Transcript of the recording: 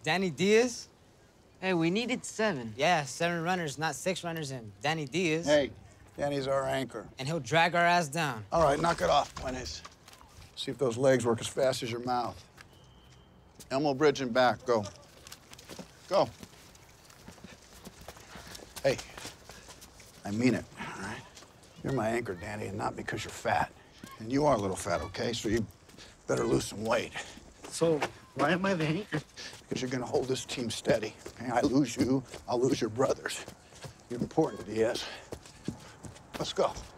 Danny Diaz? Hey, we needed 7. Yeah, 7 runners, not 6 runners, and Danny Diaz. Hey, Danny's our anchor. And he'll drag our ass down. All right, knock it off, Fuentes. See if those legs work as fast as your mouth. Elmo bridge and back, go. Go. Hey, I mean it, all right? You're my anchor, Danny, and not because you're fat. And you are a little fat, okay? So you better lose some weight. So why am I the anchor? Because you're gonna hold this team steady. Okay? I lose you, I'll lose your brothers. You're important to Diaz. Let's go.